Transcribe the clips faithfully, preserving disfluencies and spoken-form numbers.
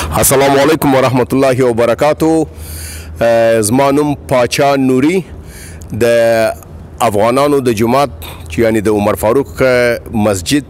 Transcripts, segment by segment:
السلام علیکم ورحمت الله وبرکاتو. زما نوم پاچا نوري د افغانانو د جماعت یعنی د عمر فاروق مسجد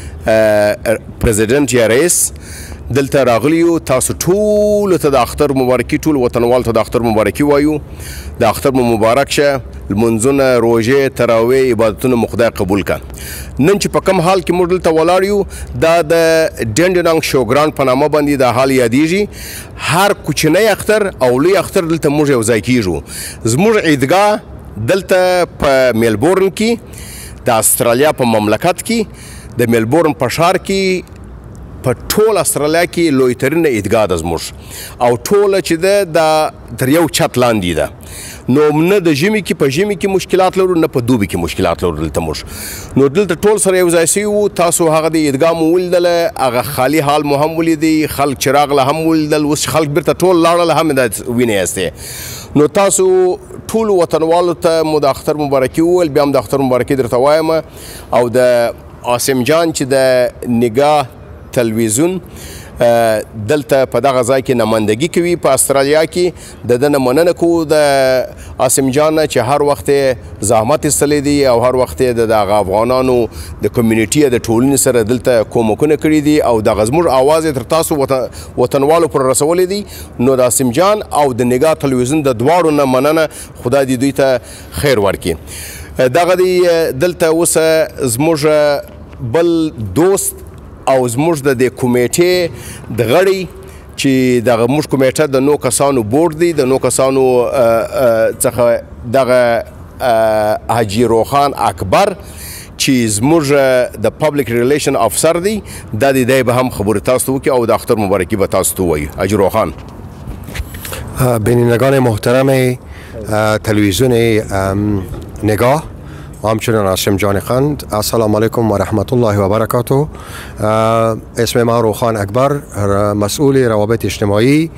پریزیدنت یا رئیس دلته راغلیو. تاسو ټول ته د اختر مبارکي، ټول وطنوال ته د اختر مبارکي وایو. د اختر مو مبارک شه. لمونځونه، روژې، تراویح، عبادتونه مو خدای قبول کړه. نن چې په کوم حال کې موږ دلته ولاړ یو، دا د ډنډنانګ شوګران په نامه باندې دا حال یادیږي. هر کوچنی اختر او لوی اختر دلته موږ یو ځای کیږو. زموږ عیدګاه دلته په میلبورن کې د استرالیا په مملکت کې د میلبورن په ښار کې په ټول استرالیا کې لوی ترینه عیدګاه ده زموږ، او ټوله چې ده د تر یو چت لاندې ده. نو نه د ژمي کې په ژمي کې مشکلات لرو، نه په دوبي کې مشکلات لرو دلته موږ. نو دلته ټول سره یو ځای سوي وو. تاسو هغه د عیدګاه مو ولیدله، هغه خالي حال مو هم ولیدی، خلک چې راغله هم ولیدل. اوس خلک بیرته ټول لاړل هم دا وینئ یاستې. نو تاسو ټول وطنوالو ته مو د اختر مبارکي وویل، بیا هم د اختر مبارکي درته وایم. او د عاصم جان چې د نگاه تلویزیون دلته په دغه ځای کې نمایندګي کوي په استرالیا کې، د ده نه مننه کوو د عاصم جان نه چې هر وخت یې زحمت ایستلی دی او هر وخت یې د دغه افغانانو د کمیونټي د ټولنې سره دلته کومکونه کړي دي او دغه زموږ اواز یې تر تاسو وطنوالو پر رسولی دی. نو د عاصم جان او د نگاه تلویزیون د دواړو نه مننه. خدای دې دوی ته خیر ورکړي. دغه دی دلته اوس زموږ بل دوست او زموږ د دې کمیټې د غړي چې دغه موږ کمیټه د نو کسانو بورډ دی، د نو کسانو څخه دغه حاجي روخان اکبر چې زموږ د پبلک ریلیشن افسر دی، دا دی دی به هم خبرې تاسو ته وکړي او د اختر مبارکي به تاسو ته ووایي. حاجي روخان. بینندگان محترم تلویزیون نگاه و همچنین عاصم جان خند، السلام علیکم و رحمت الله و برکاته. اسم من روخان اکبر، مسئول روابط اجتماعی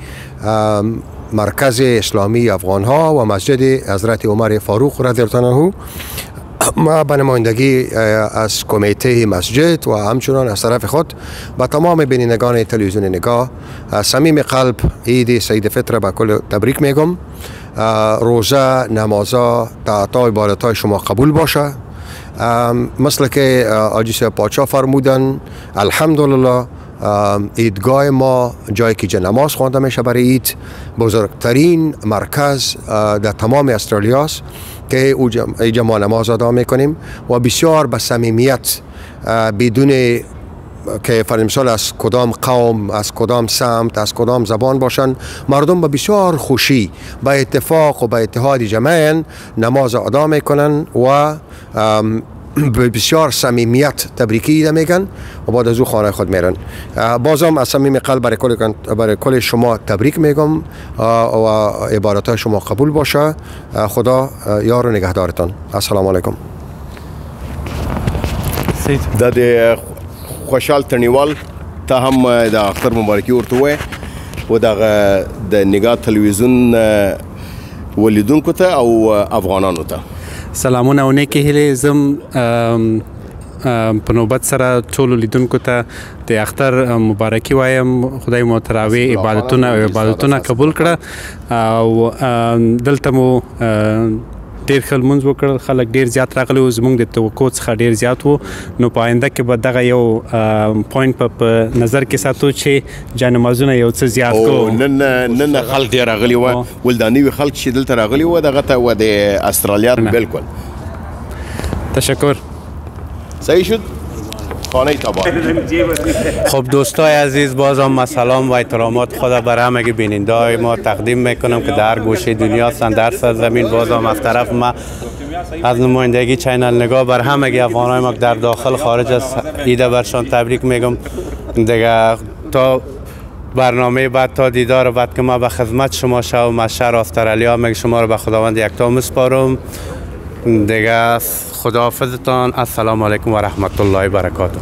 مرکز اسلامی افغان ها و مسجد حضرت عمر فاروق رضی الله عنه. ما به نمایندگی از کمیته مسجد و همچنان از طرف خود به تمام بینندگان تلویزیون نگاه از صمیم قلب عید سعید فطر به کل تبریک میگم. روزه، نمازا، طاعت‌ها، عبادت‌های شما قبول باشه. مثل که حاجی صاحب پاچا فرمودن، الحمدلله عیدگاه ما جایی که نماز خوانده میشه برای عید بزرگترین مرکز در تمام استرالیا است که اینجا ما نماز ادا میکنیم و بسیار به صمیمیت بدون که فرمسال از کدام قوم، از کدام سمت، از کدام زبان باشن، مردم به بسیار خوشی، به اتفاق و به اتحاد جمعین نماز ادا میکنن و به بسیار صمیمیت تبریکی میگن و بعد از او خانه خود میرن. بازم از صمیم قلب برای کل برای کل شما تبریک میگم و عبادت شما قبول باشه. خدا یار و نگهدارتان. السلام علیکم. د خوشحال تڼیوال ته هم د اختر مبارکي ورته ووایه و دغه د نگاه تلویزیون ولیدونکو ته او افغانانو ته سلامونه او نیکې هیلې. زم په نوبت سره ټولو لیدونکو ته د اختر مبارکي وایم. خدای مو تراویح عبادتونه او عبادتونه قبول کړه او دلته مو ډیر ښه لمونځ وکړل. خلک ډیر زیات راغلي وو، زموږ د توقع څخه ډیر زیات وو. نو په آینده کې به دغه یو پوینټ په نظر کې ساتو چې جانمازونه یو څه زیات کو. نن نن خلک ډیر راغلي وو، ول دا نوي خلک چې دلته راغلي وو دغه ته و د استرالیا بالکل. تشکر. صحیح شد. خانه تبا. خب دوستای عزیز، بازم من سلام و احترامات خدا بر همه بیننده های ما تقدیم میکنم که در گوشه دنیا هستند در سرزمین. بازم از طرف ما از نمایندگی چینل نگاه بر همه افغان های ما در داخل خارج از عید برشان تبریک میگم. دیگه تا برنامه بعد، تا دیدار بعد که ما به خدمت شما شوم از شهر استرالیا، میگم شما رو به خداوند یکتا میسپارم. دیگه خداحافظتان. السلام علیکم و رحمت الله و برکاته.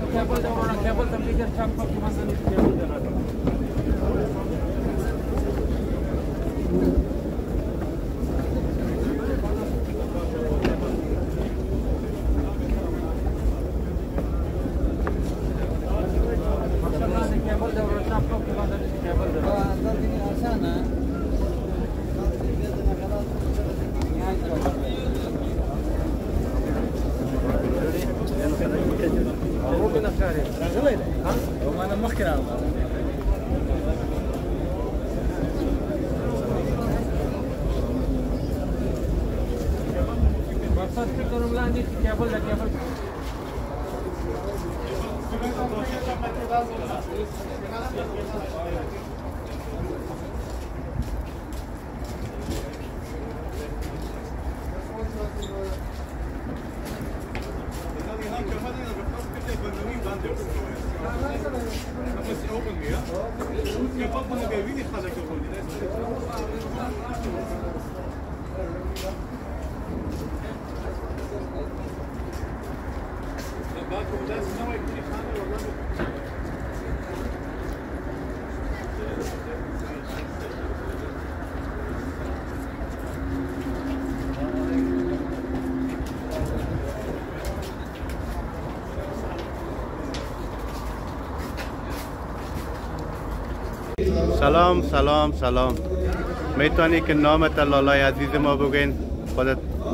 سلام سلام سلام. میتونی که نامت لالای عزیز ما بگین خودت؟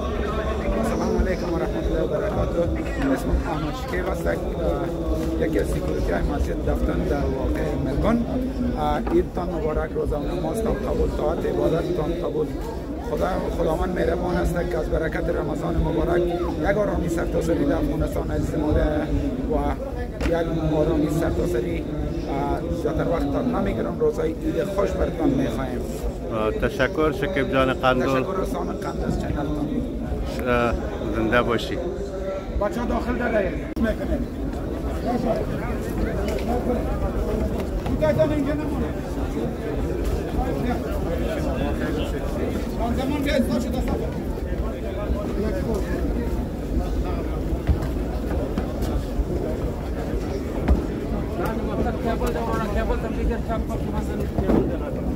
السلام علیکم و رحمت الله و برکاته. اسمم احمد شکیب است. یکی از سکیوریتی های مسجد دفتن در واقع ملبورن. عیدتان مبارک، روزه نمازتان قبول، طاعت عبادتتان قبول. خدا خداوند مهربان است که از برکت رمضان مبارک یک آرامی سرتاسری در افغانستان عزیز ما و یک آرامی سرتاسری زیادتر وقت نمیگیرم. روزای عید خوش برتان میخواهیم. تشکر شکیب جان قندول. تشکر رسان قند از چنلتان. زنده باشی. بچه ها داخل داره میکنه. بودایتان اینجا نمونه. زمان که ازدار شده سفر. کابل دوران کابل تبلیغ چاپ پاکی مثلا کابل دارد.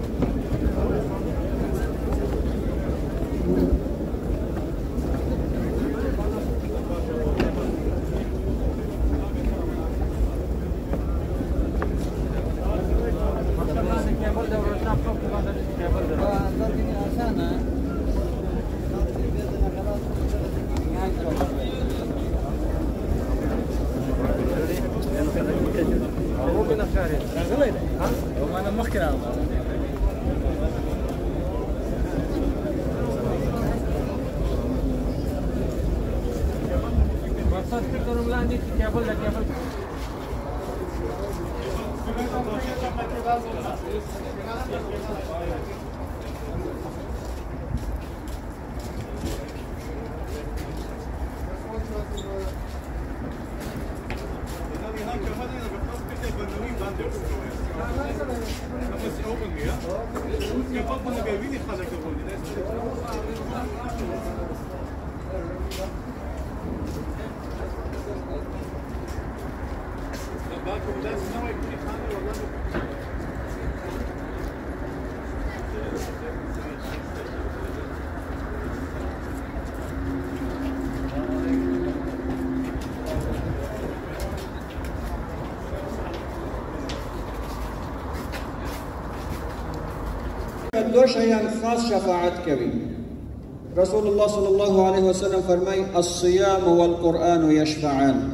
دو شیان خاص شفاعت کوي. رسول الله صلی الله علیه وسلم فرمای الصيام والقرآن یشفعان.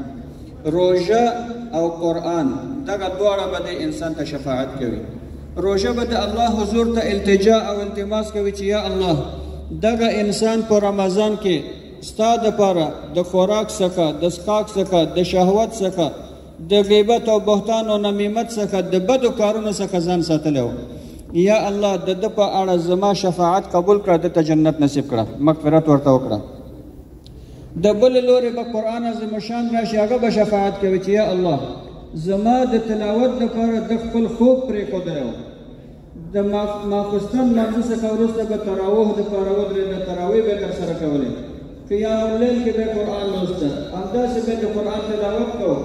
روزه او قرآن دغه دواړه به انسان ته شفاعت کوي. روزه به الله حضور ته التجا او التماس کوي چې یا الله دغه انسان په رمضان کې ستا دپاره د خوراک څخه، د څښاک څخه، د شهوت څخه، د غیبت او بهتان او نمیمت څخه، د بدو کارونو څخه ځان ساتلی و. یا الله د ده په اړه زما شفاعت قبول کړه، د ته جنت نصیب کړه، مغفرت ورته وکړه. د بل لورې به قرآن عظیم شان راشي، هغه به شفاعت کوي چې یا الله زما د تلاوت لپاره د خپل خوب پرېښودی و، د ماخوستن لمانځه څخه وروسته به تراوح دپاره ودرېده، تراویح به یې ترسره کولې، قیام اللیل کې به یې قرآن لوسته، همداسې به یې د قرآن تلاوت کوو،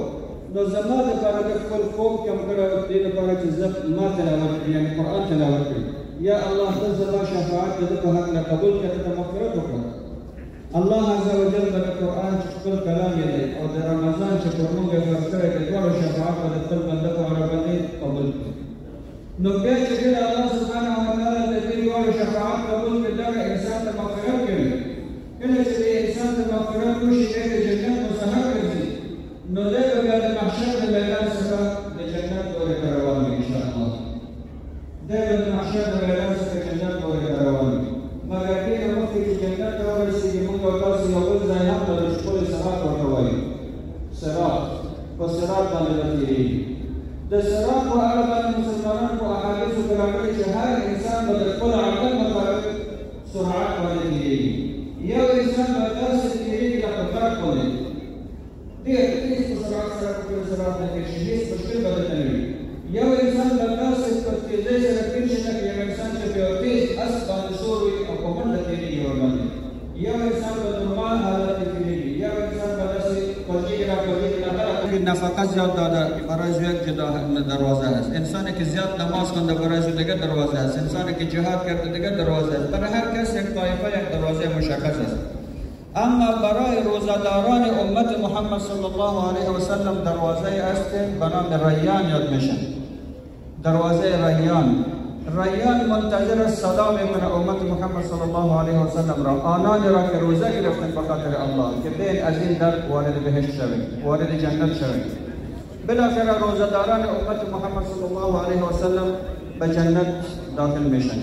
نو زما دپاره د خپل خوب کم کړی او دې دپاره چې زه ما تلاوت کړي یعنې قرآن تلاوت کړي یا الله ته زما شفاعت د ده په حق نه قبول کړه ته مغفرت وکړه الله عز وجل به د قرآن چې خپل کلام یې دی او د رمضان چې پر موږ یې فرض کړی د دواړو شفاعت به د خپل بنده په اړه باندې قبول کړي نو بیا چې کله الله سبحانه وتعالی د دې دواړو شفاعت قبول کړي دغه انسان ته مغفرت کوي کله چې د انسان ته مغفرت وشي دی د جنت مستحق ګرځي نو دی به بیا د محشر د میدان څخه د جنت پورې ته روان وي انشاءالله دی به د محشر د میدان څخه جنت پورې ته روان وي مګر دې نه مخکې چې جنت ته ورسېږي موږ او تاسو یو بل ځای هم لرو چې ښکلی صراط ورته وایي صراط په صراط باندې به تېرېږي د صراط په اړه باندې مسلمانان په احادیثو کې راغلي چې هر انسان به د خپل عقل مطابق سرعت باندې تېرېږي یو انسان به داسې تېرېږي لکه برق باندې ډېر تېز په سرعت سره په خپل صراط نه تېر شي هېڅ مشکل به درته نه وي یو انسان به داسې په تېزۍ سره تېر شي لکه یو انسان چې په یو تېز اس باندې سور وي او په منډه تېرېږي ورباندې یو انسان به نورمال حالت کې تېرېږي یو انسان به داسې خوځېږي راکوځېږي نفقه زیاد داده برای یک جدا دروازه است انسانی که زیاد نماز خونده برای دیگر دروازه است انسانی که جهاد کرده دیگر دروازه است برای هر کس یک طایفه یک دروازه مشخص است اما برای روزه‌داران امت محمد صلی الله علیه و سلم دروازه است که به نام ریان یاد میشه دروازه ریان ریان منتظر صدا میکنه امت محمد صلی الله علیه و سلم را آنانی را که روزه گرفتند به خاطر الله که بین از این در وارد بهشت شوید وارد جنت شوید بالاخره روزه‌داران امت محمد صلی الله علیه و سلم به جنت داخل میشن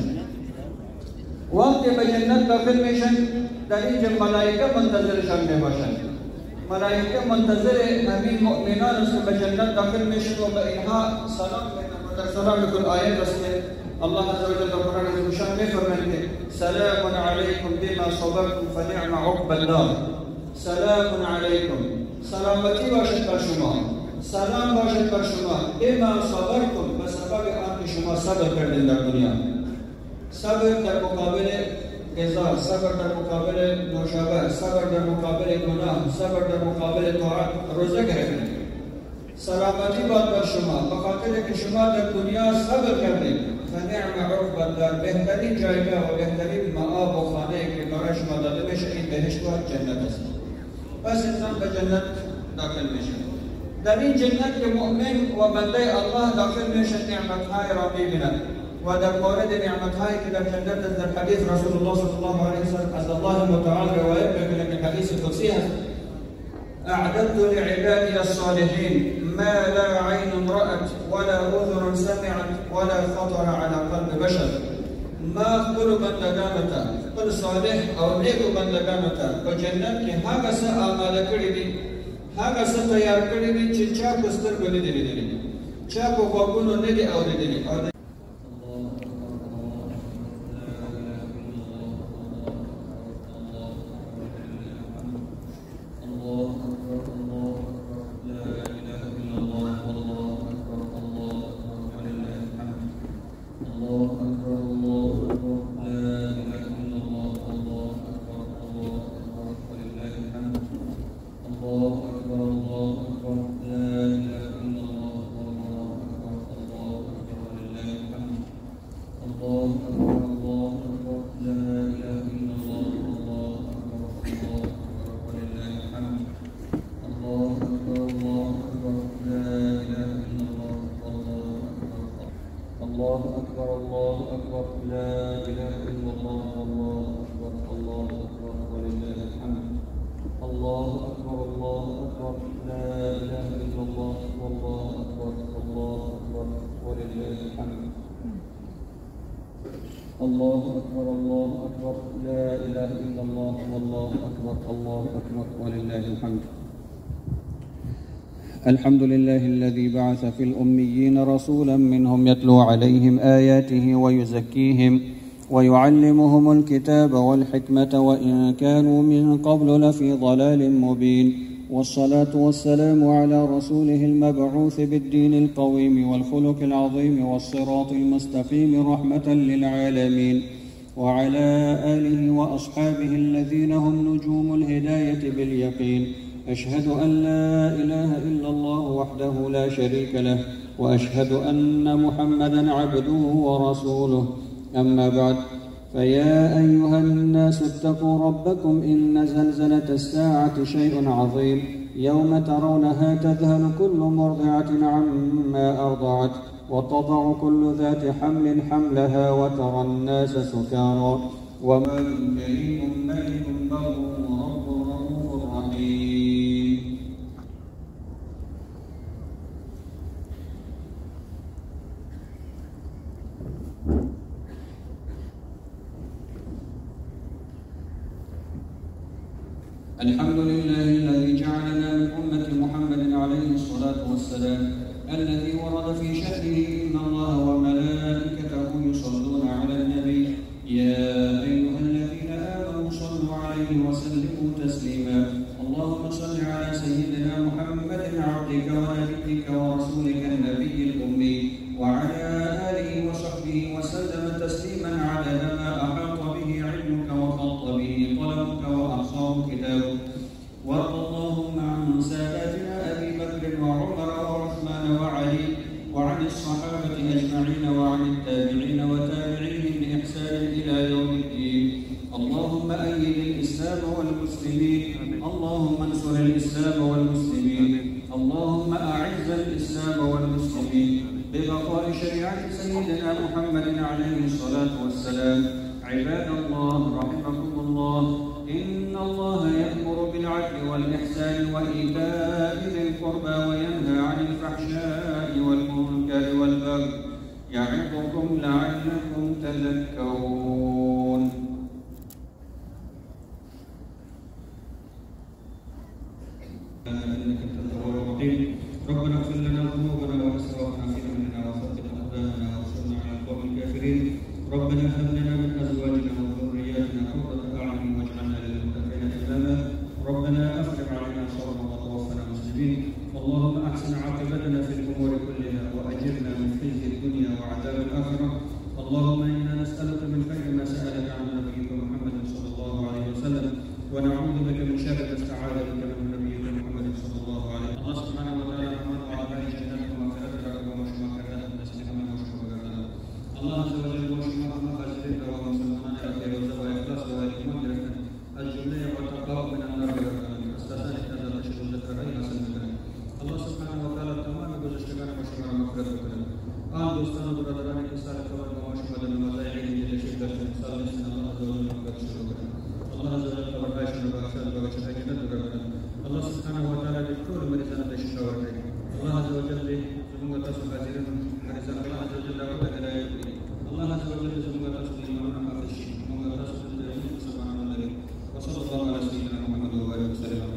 وقتی به جنت داخل میشن در اینجا ملائکه منتظرشان میباشند ملائکه منتظر همین مؤمنان است که به جنت داخل میشن و به اینها سلام میکنند و در سلام کل آیه رسمه الله عز وجل در قرآن عظیم الشان میفرماید سلام علیکم بما صبرتم فنعم عقبى الدار سلام علیکم سلامتی باشد بر شما سلام باشد بر شما بما صبرتم به سبب آنکه شما صبر کردید در دنیا صبر در مقابل ازار صبر در مقابل نوشابه صبر در مقابل گناه صبر در مقابل طاعت روزه گرفتید سلامتی باد بر شما به خاطر که شما در دنیا صبر کردید فنعم عقبى الدار بهترین جایگاه و بهترین مآب و خانه که برای شما داده میشه این بهشت و جنت است پس انسان به جنت داخل میشه در این جنت که مؤمن و بنده الله داخل میشه نعمتهای را میبیند و در مورد نعمتهایی که در جنت است در حدیث رسول الله صلی الله علیه وسلم از الله متعال روایت میکنه که حدیث قدسی است اعددت لعبادي الصالحين ما لا عين رأت ولا أذن سمعت ولا خطر على قلب بشر ما خپل بندگانو ته خپل صالح او نیکو بندگانو ته په جنت کې هغه څه آماده کړي دي هغه څه تیار کړي دي چې چا په سترګو نه دي لیدلي چا په غوږونو نه دي اورېدلي الله أكبر الله أكبر لا إله إلا الله والله أكبر الله أكبر ولله الحمد. الحمد لله الذي بعث في الأميين رسولا منهم يتلو عليهم آياته ويزكيهم ويعلمهم الكتاب والحكمة وإن كانوا من قبل لفي ضلال مبين. والصلاة والسلام على رسوله المبعوث بالدين القويم والخلق العظيم والصراط المستقيم رحمة للعالمين وعلى آله وأصحابه الذين هم نجوم الهداية باليقين أشهد أن لا إله إلا الله وحده لا شريك له وأشهد أن محمدا عبده ورسوله. أما بعد، فيا أيها الناس اتقوا ربكم إن زلزلة الساعة شيء عظيم، يوم ترونها تذهل كل مرضعة عما أرضعت وتضع كل ذات حمل حملها وترى الناس سكارى وما كريم ملك بر ورب رؤوف رحيم. الحمد لله الذي جعلنا من أمة محمد عليه الصلاة والسلام، الذي ورد في شأنه إن الله وملائكته يصلون على النبي يا أيها الذين آمنوا صلوا عليه وسلموا تسليما. اللهم صل على سيدنا محمد عبدك ونبيك ورسولك النبي الأمي وعلى آله وصحبه وسلم تسليما عدد ما أحاط به علمك وخط به قلمك وأحصاه كتابك. وارض اللهم عن ساداتنا أبي بكر وعمر وعثمان وعلي وعن الصحابة أجمعين وعن التابعين وتابعيهم بإحسان إلى يوم الدين. اللهم أيد الإسلام والمسلمين، اللهم انصر الإسلام والمسلمين، اللهم أعز الإسلام والمسلمين ببقاء شريعة سيدنا محمد عليه الصلاة والسلام. عباد الله رحمكم الله، إن الله يأمر بالعدل والإحسان وإيتاء ذي القربى وينهى عن الفحشاء والمنكر والبغي يعظكم لعلكم تذكرون. إنك أنت التواب الرحيم. ربنا اغفر لنا ذنوبنا وإسرافنا في أمرنا وثبت أقدامنا وانصرنا على القوم الكافرين. ربنا هب لنا من أزواجنا وذرياتنا قرة أعين واجعلنا للمتقين إماما. ربنا أفرغ علينا صبرا وتوفنا مسلمين. اللهم أحسن عاقبتنا في الأمور كلها وأجرنا من خزي الدنيا وعذاب الآخرة. اللهم إنا نسألك من خير ما سألك عنه نبيك محمد صلى الله عليه وسلم، ونعوذ بك من شر ما استعاذ بك من نبيك محمد صلى الله عليه وسلم. الله سبحانه وتعالى رحمن وعلى جنته ومغفرته ومشروع كذا نسلك من مشروع كذا. الله عز وجل مشروع ما خزينا ومسلمنا خير وزواج إخلاص وإيمان الجملة والتقاء من النار استثنى هذا الشيء ذكر أين سنة. الله سبحانه وتعالى تمام گذشتگان مشروع مغفرت کنه. آن دوستان و برادرانی که سال قبل با مشروع در مزایقی دیده شد در سال نیستن الله عز وجل مغفرت شروع کنه. الله عز وجل تبرکشون و بخشش و بخشش جنت رو کنه. الله سبحانه وتعالى بكل مریضان دشت شاور کنه. الله عز وجل زمین تاسو حاضرین مریضان الله عز وجل دعوت هدایت کنه. الله عز وجل زمین تاسو ایمان حافظ شي. موږ تاسو ته سبحان الله وصلى الله على سيدنا محمد وآله وسلم.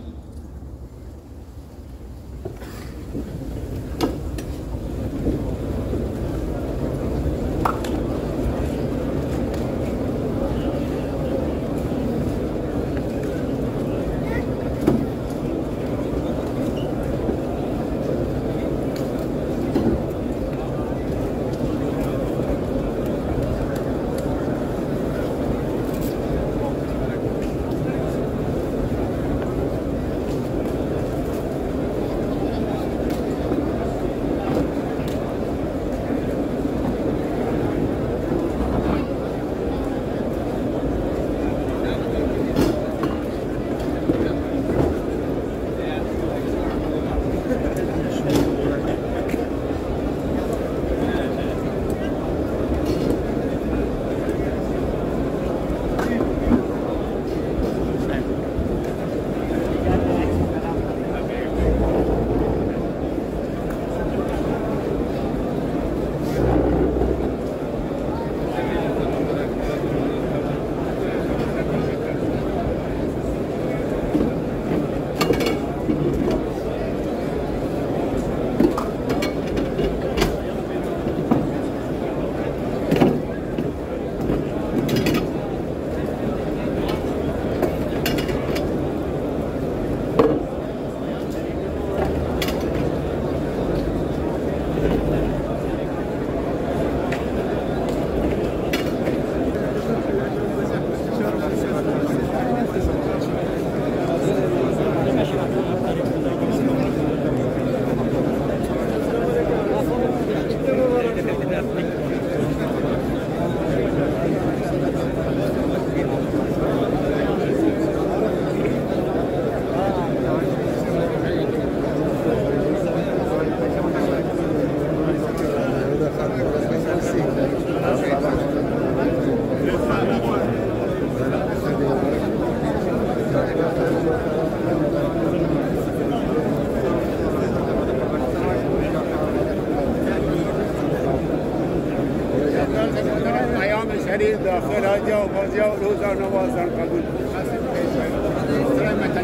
خیر آجا و بازیا و روزا نوازان قبول سلامت علی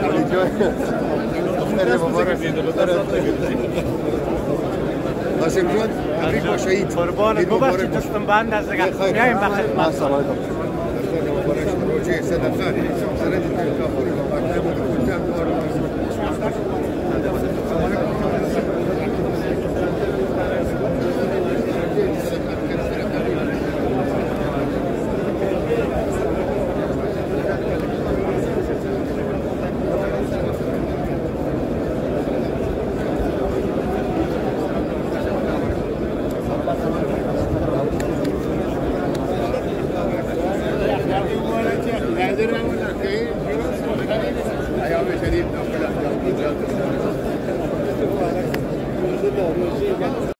قاسم جان تبریک با شهید قربان ببخشید دستم بند از دیگه میایم به خدمت سلام روزی صدقه ایام شدید